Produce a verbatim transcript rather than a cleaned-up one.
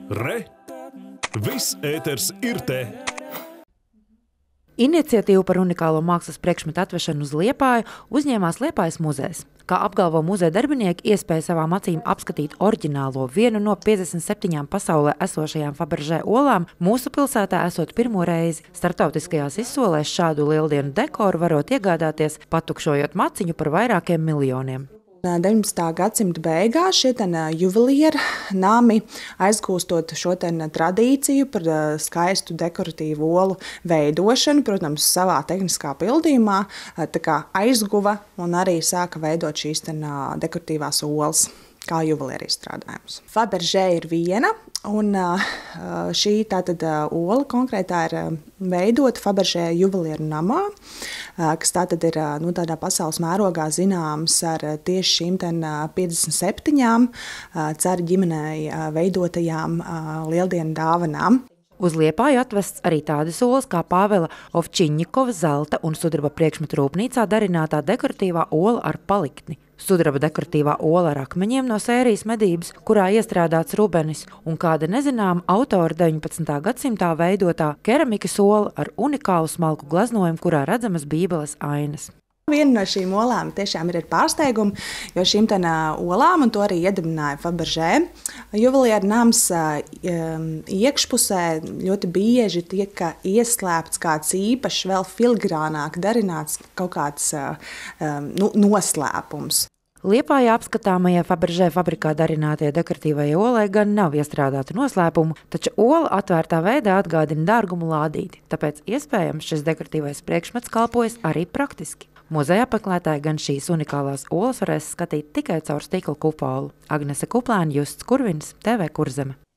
Re! Viss ēters ir te! Iniciatīvu par unikālo mākslas priekšmetu atvešanu uz Liepāju uzņēmās Liepājas muzejs. Kā apgalvo muzeja darbinieki, iespēja savām acīm apskatīt oriģinālo vienu no piecdesmit septiņām pasaulē esošajām Fabergé olām, mūsu pilsētā esot pirmo reizi. Startautiskajās izsolēs šādu lieldienu dekoru varot iegādāties, patukšojot maciņu par vairākiem miljoniem. deviņpadsmitā gadsimta beigās šie juvelieru nami, aizgūstot šo tradīciju par skaistu dekoratīvu olu veidošanu, protams, savā tehniskā pildījumā, tā kā aizguva un arī sāka veidot šīs dekoratīvās olas kā juvelieru izstrādājumus. Fabergé ir viena, un šī tātad ola konkrētā ir veidota Fabergé juvelieru namā, kas tātad ir nu, tādā pasaules mērogā zināms ar tieši šīm piecdesmit septiņām cara ģimenei veidotajām lieldienu dāvanām. Uz Liepāju atvests arī tādas olas kā Pāvela Ovčiņņikova zelta un sudraba priekšmetu rūpnīcā darinātā dekoratīvā ola ar paliktni. Sudraba dekoratīvā ola ar akmeņiem no sērijas medības, kurā iestrādāts rubenis, un kāda nezināma autora deviņpadsmitā gadsimtā veidotā keramikas ola ar unikālu smalku gleznojumu, kurā redzamas bībeles ainas. Viena no šīm olām tiešām ir pārsteiguma, jo šīm olām, un to arī iedibināja Fabergé, juvelieru nams iekšpusē ļoti bieži tiek ieslēpts kāds īpašs, vēl filigrānāk darināts kaut kāds nu, noslēpums. Liepājā apskatāmajai Fabergé fabrikā darinātie dekoratīvajai olai gan nav iestrādāta noslēpumu, taču ola atvērtā veidā atgādina dārgumu lādīti, tāpēc iespējams šis dekoratīvais priekšmets kalpojas arī praktiski. Muzeja apmeklētāji gan šīs unikālās olas varēs skatīt tikai caur stikla kupolu. Agnese Kuplēna, Justs Kurvins, T V Kurzeme.